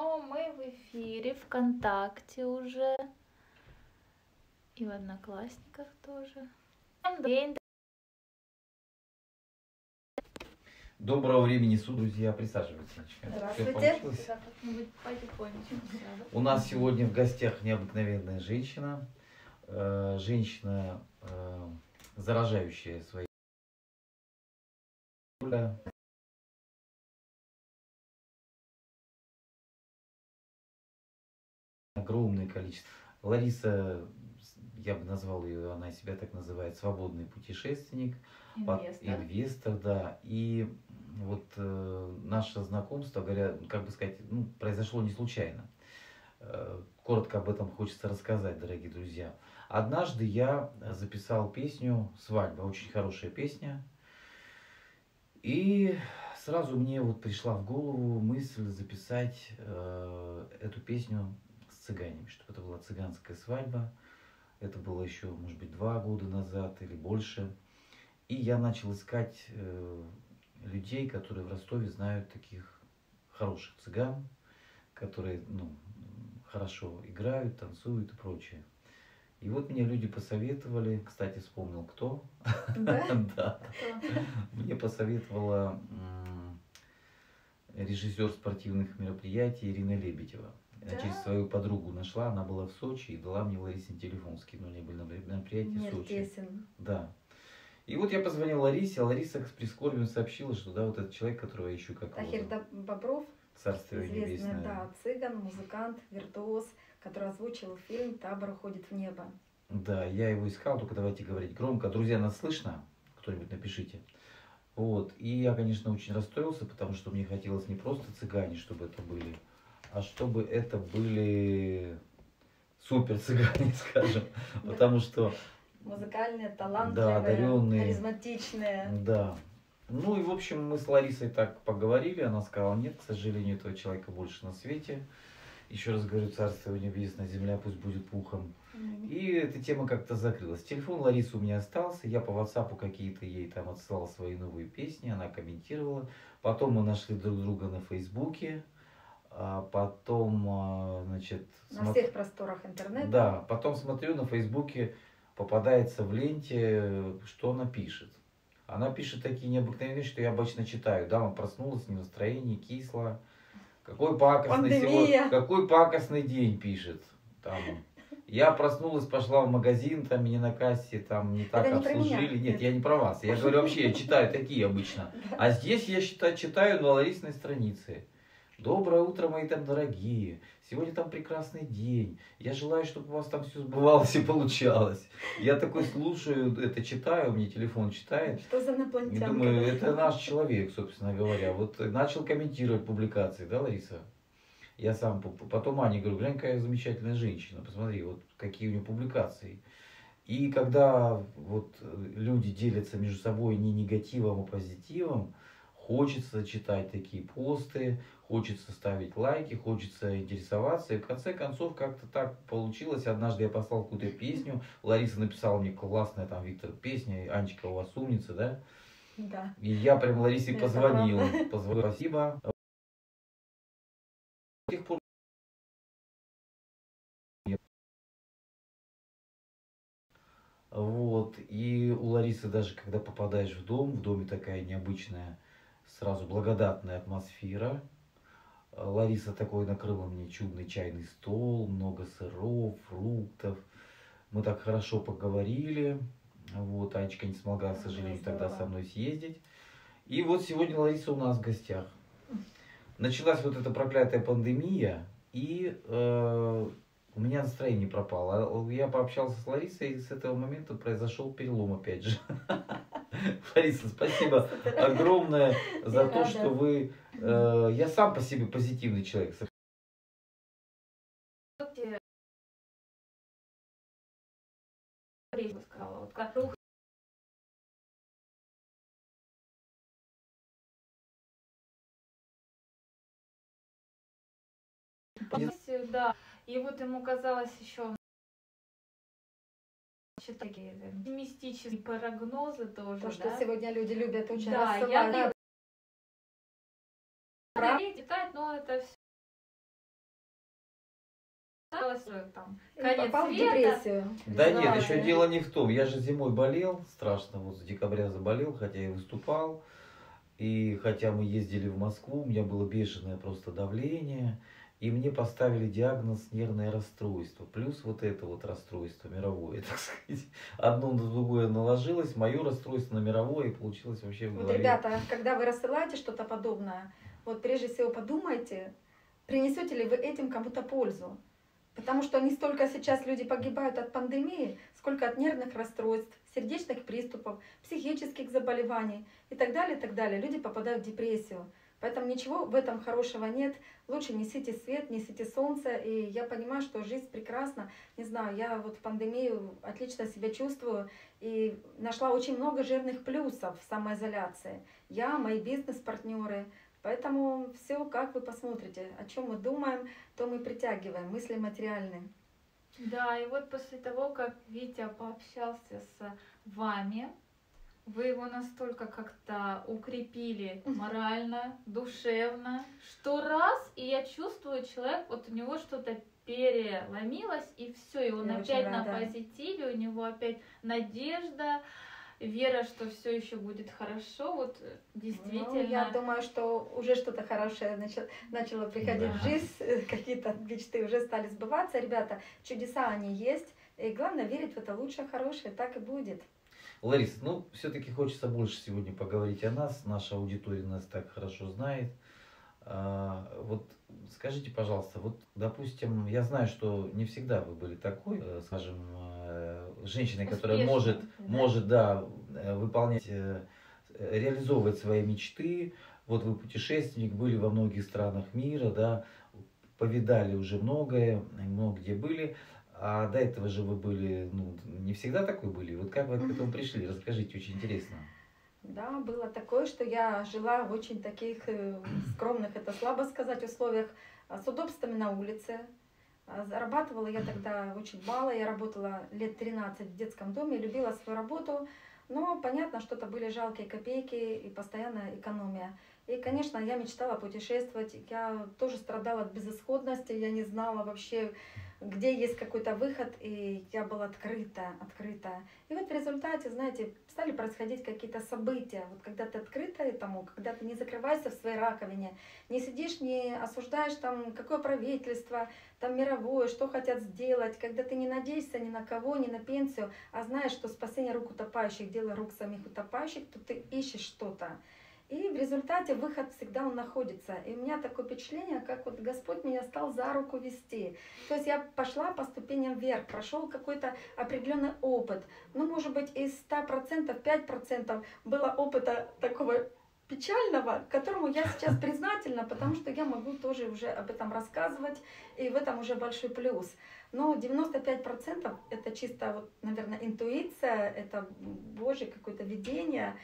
Но мы в эфире, ВКонтакте уже. И в Одноклассниках тоже. День. Доброго времени суток, друзья. Присаживайтесь, Анечка. Здравствуйте. Как-нибудь потихонечку. У нас сегодня в гостях необыкновенная женщина. Женщина, заражающая своей огромное количество. Лариса, я бы назвал ее, она себя так называет, свободный путешественник, инвестор, да. И вот наше знакомство, говоря, как бы сказать, произошло не случайно. Коротко об этом хочется рассказать, дорогие друзья. Однажды я записал песню «Свадьба», очень хорошая песня. И сразу мне вот пришла в голову мысль записать эту песню с цыганами, чтобы это была цыганская свадьба. Это было еще, может быть, 2 года назад или больше. И я начал искать людей, которые в Ростове знают таких хороших цыган, которые хорошо играют, танцуют и прочее. И вот мне люди посоветовали, кстати, вспомнил кто. Да. Мне посоветовала режиссер спортивных мероприятий Ирина Лебедева. Через свою подругу нашла, она была в Сочи и дала мне Ларисин телефон, скинули были на мероприятии в Сочи. Да. И вот я позвонил Ларисе, а Лариса с прискорбием сообщила, что да, вот этот человек, которого я ищу, как Тахир Бобров, Царствие известный, небесное. Да, цыган, музыкант, виртуоз, который озвучил фильм «Табор уходит в небо». Да, я его искал, только давайте говорить громко. Друзья, нас слышно? Кто-нибудь напишите. Вот. И я, конечно, очень расстроился, потому что мне хотелось не просто цыгане, чтобы это были, а чтобы это были супер цыгане, скажем. Потому что... Музыкальные, талантливые, да, одаренные, харизматичные. Да. Ну и, в общем, мы с Ларисой так поговорили. Она сказала, нет, к сожалению, этого человека больше на свете. Еще раз говорю, Царствие небесное, земля пусть будет пухом. И эта тема как-то закрылась. Телефон Ларисы у меня остался. Я по WhatsApp какие-то ей там отсылал свои новые песни. Она комментировала. Потом мы нашли друг друга на Фейсбуке. А потом, значит... На всех просторах интернета. Да, потом смотрю на Фейсбуке, попадается в ленте, что она пишет. Она пишет такие необыкновенные вещи, что я обычно читаю. Да, он проснулась, не в настроении, кисло. Какой пакостный день, пишет. Там, я проснулась, пошла в магазин, там меня на кассе там не так обслужили. Нет, я не про вас. Я говорю, вообще, я читаю такие обычно. А здесь я читаю на Ларисиной странице. Доброе утро, мои там дорогие. Сегодня там прекрасный день. Я желаю, чтобы у вас там все сбывалось и получалось. Я такой слушаю, это читаю, мне телефон читает. Что за инопланетянка? И думаю, это наш человек, собственно говоря. Вот начал комментировать публикации, да, Лариса? Я сам потом Ане говорю, глянь, какая замечательная женщина. Посмотри, вот какие у нее публикации. И когда вот люди делятся между собой не негативом, а позитивом, хочется читать такие посты, хочется ставить лайки, хочется интересоваться. И в конце концов как-то так получилось. Однажды я послал какую-то песню. Лариса написала мне классная там, Виктор, песня. Анечка, у вас умница, да? Да. И я прям Ларисе позвонил. Спасибо. С тех пор вот. И у Ларисы даже, когда попадаешь в доме такая необычная, сразу благодатная атмосфера. Лариса такой накрыла мне чудный чайный стол, много сыров, фруктов. Мы так хорошо поговорили. Вот, Анечка не смогла, к сожалению, тогда со мной съездить. И вот сегодня Лариса у нас в гостях. Началась вот эта проклятая пандемия, и у меня настроение пропало. Я пообщался с Ларисой, и с этого момента произошел перелом опять же. Лариса, спасибо огромное за то, что вы... Я сам по себе позитивный человек. Да, и вот ему казалось еще такие оптимистические прогнозы тоже. То, что сегодня люди любят очень рассылать. Да, я читать, но это все. там И конец попал в света. депрессию. Да нет, Да, еще да. дело не в том. Я же зимой болел страшно, вот с декабря заболел, хотя и выступал. И хотя мы ездили в Москву, у меня было бешеное просто давление. И мне поставили диагноз нервное расстройство. Плюс вот это вот расстройство мировое, так сказать. Одно на другое наложилось, мое расстройство на мировое, и получилось вообще в Вот, голове. ребята, когда вы рассылаете что-то подобное, вот прежде всего подумайте, принесете ли вы этим кому-то пользу. Потому что не столько сейчас люди погибают от пандемии, сколько от нервных расстройств, сердечных приступов, психических заболеваний и так далее, и так далее. Люди попадают в депрессию. Поэтому ничего в этом хорошего нет. Лучше несите свет, несите солнце. И я понимаю, что жизнь прекрасна. Не знаю, я вот в пандемию отлично себя чувствую. И нашла очень много жирных плюсов в самоизоляции. Я, мои бизнес-партнеры. Поэтому все, как вы посмотрите, о чем мы думаем, то мы притягиваем, мысли материальные. Да, и вот после того, как Витя пообщался с вами, вы его настолько как-то укрепили морально, душевно, что раз, и я чувствую, человек, вот у него что-то переломилось, и все, и он Я очень опять на рада. позитиве, у него опять надежда, вера, что все еще будет хорошо, вот действительно. Ну, я думаю, что уже что-то хорошее начало приходить в Да. жизнь, какие-то мечты уже стали сбываться. Ребята, чудеса они есть, и главное верить в это лучшее, хорошее, так и будет. Лариса, ну, все-таки хочется больше сегодня поговорить о нас. Наша аудитория нас так хорошо знает. Вот скажите, пожалуйста, вот, допустим, я знаю, что не всегда вы были такой, скажем, женщиной, которая Успешной, может, да, выполнять, реализовывать свои мечты. Вот вы путешественник, были во многих странах мира, да, повидали уже многое, много где были. А до этого же вы были, ну, не всегда такой были. Вот как вы к этому пришли? Расскажите, очень интересно. Да, было такое, что я жила в очень таких скромных, это слабо сказать, условиях, с удобствами на улице. Зарабатывала я тогда очень мало, я работала лет 13 в детском доме, любила свою работу, но понятно, что это были жалкие копейки и постоянная экономия. И, конечно, я мечтала путешествовать, я тоже страдала от безысходности, я не знала вообще, где есть какой-то выход, и я была открыта. И вот в результате, знаете, стали происходить какие-то события. Вот когда ты открыта этому, когда ты не закрываешься в своей раковине, не сидишь, не осуждаешь там, какое правительство, там мировое, что хотят сделать, когда ты не надеешься ни на кого, ни на пенсию, а знаешь, что спасение рук утопающих, дело рук самих утопающих, то ты ищешь что-то. И в результате выход всегда он находится. И у меня такое впечатление, как вот Господь меня стал за руку вести. То есть я пошла по ступеням вверх, прошел какой-то определенный опыт. Ну, может быть, из 100% 5% было опыта такого печального, которому я сейчас признательна, потому что я могу тоже уже об этом рассказывать, и в этом уже большой плюс. Но 95% это чисто, вот, наверное, интуиция, это Божье какое-то видение.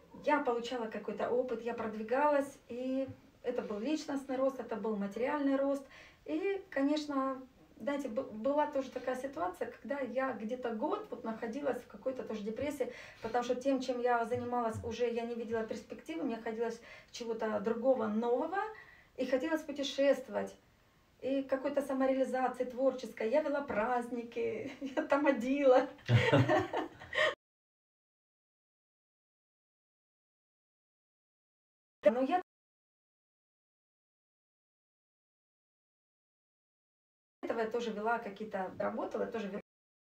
Я получала какой-то опыт, я продвигалась, и это был личностный рост, это был материальный рост. И, конечно, знаете, была тоже такая ситуация, когда я где-то год вот находилась в какой-то тоже депрессии, потому что тем, чем я занималась, уже я не видела перспективы, мне хотелось чего-то другого, нового, и хотелось путешествовать. И какой-то самореализации творческой. Я вела праздники, я там одела. Но я этого я тоже вела какие-то, работала, тоже вела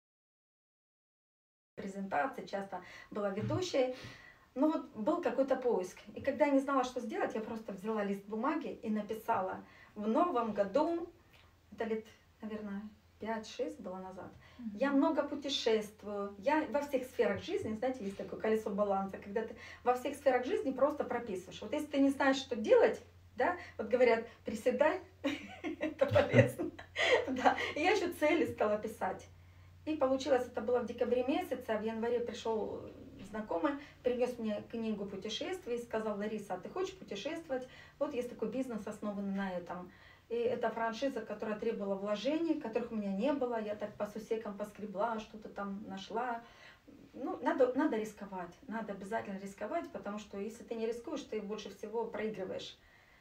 презентации, часто была ведущей. Но вот был какой-то поиск. И когда я не знала, что сделать, я просто взяла лист бумаги и написала: в новом году, это лет, наверное, 5-6 было назад, я много путешествую, я во всех сферах жизни, знаете, есть такое колесо баланса, когда ты во всех сферах жизни просто прописываешь. Вот если ты не знаешь, что делать, да, вот говорят, приседай, это полезно. Да, и я еще цели стала писать. И получилось, это было в декабре месяце, а в январе пришел знакомый, принес мне книгу путешествий, сказал: Лариса, а ты хочешь путешествовать? Вот есть такой бизнес, основанный на этом. И это франшиза, которая требовала вложений, которых у меня не было. Я так по сусекам поскребла, что-то там нашла. Ну, надо рисковать, надо обязательно рисковать, потому что если ты не рискуешь, ты больше всего проигрываешь.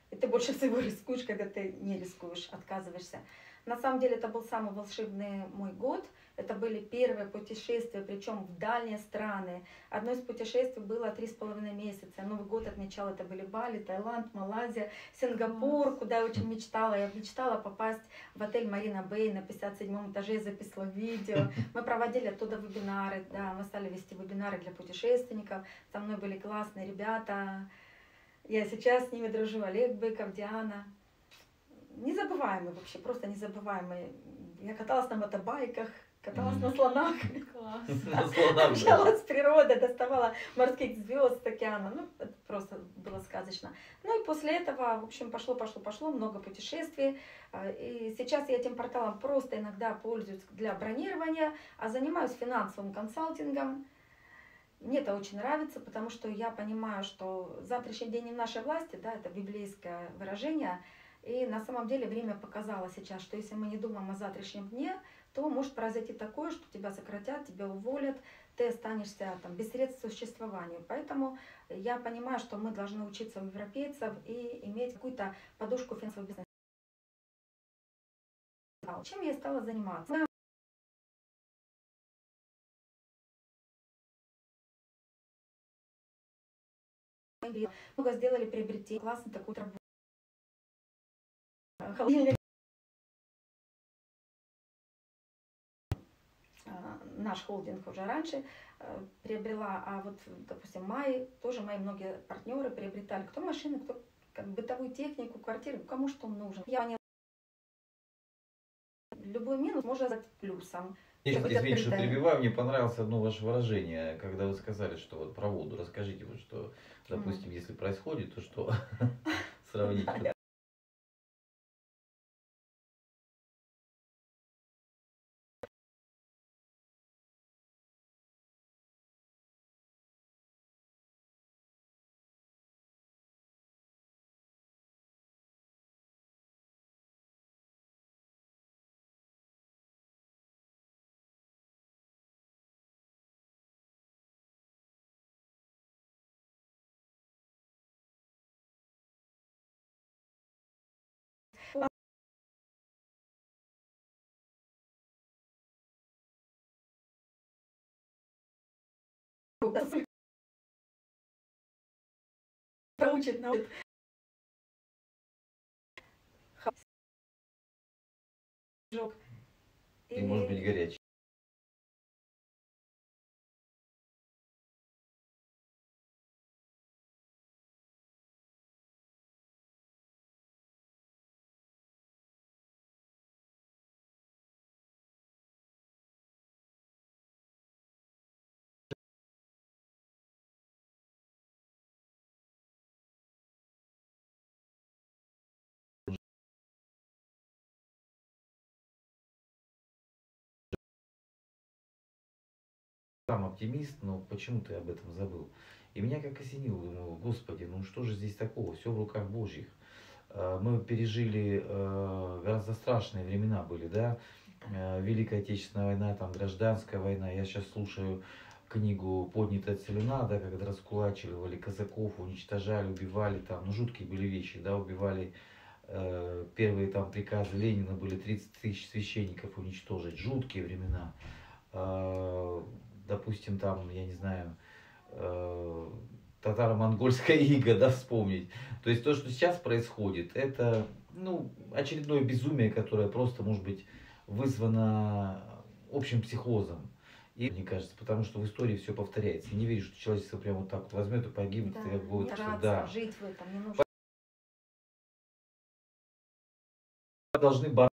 И ты больше всего рискуешь, когда ты не рискуешь, отказываешься. На самом деле это был самый волшебный мой год. Это были первые путешествия, причем в дальние страны. Одно из путешествий было 3,5 месяца. Новый год отмечал, это были Бали, Таиланд, Малайзия, Сингапур, куда я очень мечтала. Я мечтала попасть в отель Марина Бэй на 57-м этаже, я записала видео. Мы проводили оттуда вебинары, да, мы стали вести вебинары для путешественников. Со мной были классные ребята. Я сейчас с ними дружу, Олег Быков, Диана. Незабываемые вообще, просто незабываемые. Я каталась на мотобайках, каталась на слонах, Класс. На слонах. общалась с природой, доставала морских звезд с океана. Ну, это просто было сказочно. Ну и после этого, в общем, пошло, много путешествий. И сейчас я этим порталом просто иногда пользуюсь для бронирования, а занимаюсь финансовым консалтингом. Мне это очень нравится, потому что я понимаю, что завтрашний день не в нашей власти, да, это библейское выражение. И на самом деле время показало сейчас, что если мы не думаем о завтрашнем дне, то может произойти такое, что тебя сократят, тебя уволят, ты останешься там, без средств к существованию. Поэтому я понимаю, что мы должны учиться у европейцев и иметь какую-то подушку финансового бизнеса. Чем я стала заниматься? Много сделали приобретение, классно такую работу. Холодильник. Наш холдинг уже раньше приобрела, а вот, допустим, Май, тоже мои многие партнеры приобретали, кто машины, кто как бытовую технику, квартиру, кому что нужен. Я поняла, любой минус можно стать плюсом. Извините, что перебиваю, мне понравилось одно ваше выражение, когда вы сказали, что вот про воду. Расскажите, вот что, допустим, если происходит, то что сравнить? Проучит, научит. И может быть горячий. Сам оптимист, но почему ты об этом забыл? И меня как осенило, думаю, господи, ну что же здесь такого, все в руках Божьих. Мы пережили гораздо страшные времена были, да, Великая Отечественная война, там гражданская война. Я сейчас слушаю книгу «Поднятая целина», да, когда раскулачивали казаков, уничтожали, убивали, там, ну жуткие были вещи, да, убивали. Первые там приказы Ленина были 30 тысяч священников уничтожить, жуткие времена. Допустим, там, я не знаю, татаро-монгольская ига, да, вспомнить. То есть то, что сейчас происходит, это, ну, очередное безумие, которое просто, может быть, вызвано общим психозом. И мне кажется, потому что в истории все повторяется. Не верю, что человечество прямо вот так вот возьмет и погибнет. Да, и будет, да. Жить в этом не нужно. Должны бороться.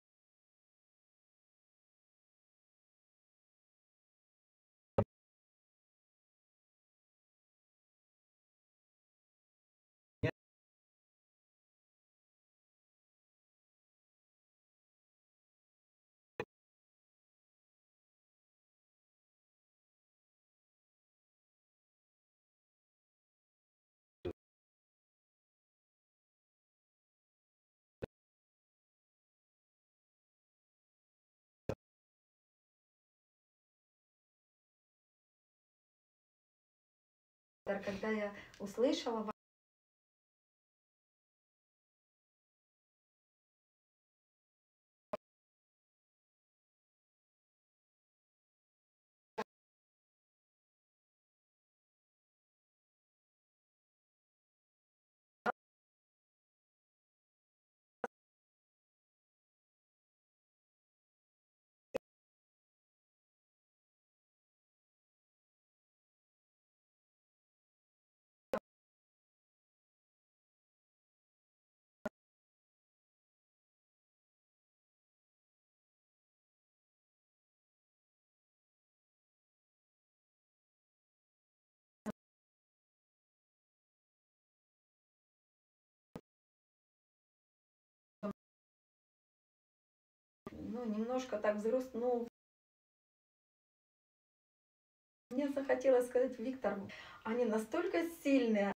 Когда я услышала немножко так взгрустнул. Мне захотелось сказать: Виктор, они настолько сильные.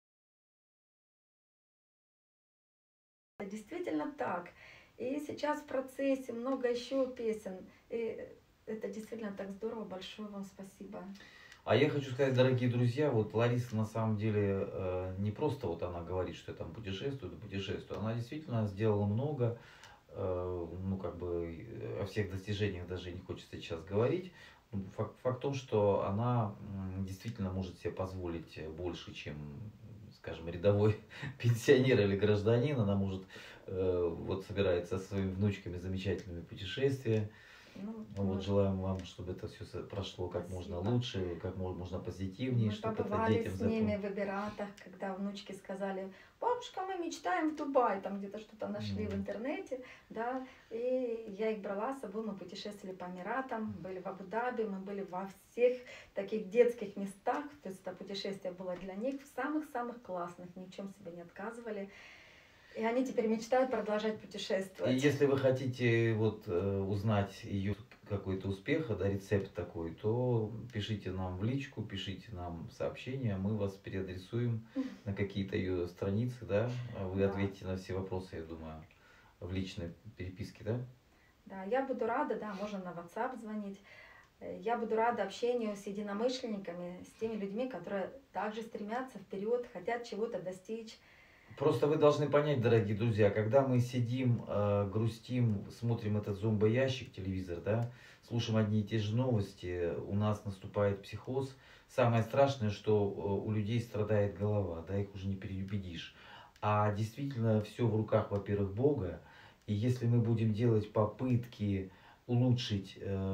Действительно так. И сейчас в процессе много еще песен. И это действительно так здорово. Большое вам спасибо. А я хочу сказать, дорогие друзья, вот Лариса на самом деле не просто вот она говорит, что я там путешествую, она действительно сделала много, ну как бы о всех достижениях даже не хочется сейчас говорить. Факт в том, что она действительно может себе позволить больше, чем, скажем, рядовой пенсионер или гражданин. Она может, вот собирается со своими внучками замечательными путешествия. Ну, Вот, желаем вам, чтобы это все прошло как Спасибо. можно лучше, как можно позитивнее, Мы чтобы это побывали детям с ними в Эмиратах, когда внучки сказали: бабушка, мы мечтаем в Дубай, там где-то что-то нашли в интернете, да, и я их брала с собой, мы путешествовали по Эмиратам, были в Абу-Даби, мы были во всех таких детских местах, то есть это путешествие было для них в самых-самых классных, ни в чем себе не отказывали. И они теперь мечтают продолжать И путешествовать. если вы хотите вот узнать ее какой-то успех, да, рецепт такой, то пишите нам в личку, пишите нам сообщения, мы вас переадресуем на какие-то ее страницы, да, вы Да. ответите на все вопросы, я думаю, в личной переписке, да? Да, я буду рада, да, можно на WhatsApp звонить. Я буду рада общению с единомышленниками, с теми людьми, которые также стремятся вперед, хотят чего-то достичь. Просто вы должны понять, дорогие друзья, когда мы сидим, грустим, смотрим этот зомбоящик, телевизор, да, слушаем одни и те же новости, у нас наступает психоз. Самое страшное, что у людей страдает голова, да, их уже не переубедишь. А действительно все в руках, во-первых, Бога. И если мы будем делать попытки улучшить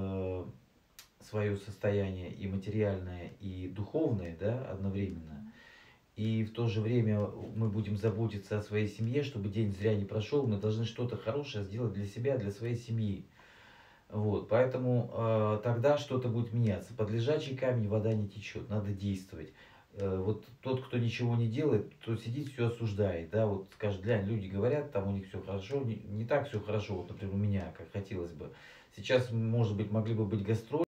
свое состояние и материальное, и духовное, да, одновременно, и в то же время мы будем заботиться о своей семье, чтобы день зря не прошел, мы должны что-то хорошее сделать для себя, для своей семьи. Вот, поэтому тогда что-то будет меняться. Под лежачий камень вода не течет, надо действовать. Вот тот, кто ничего не делает, то сидит, все осуждает, да, вот скажет: глянь, люди говорят, там у них все хорошо, не так все хорошо, вот, например, у меня, как хотелось бы. Сейчас, может быть, могли бы быть гастроли.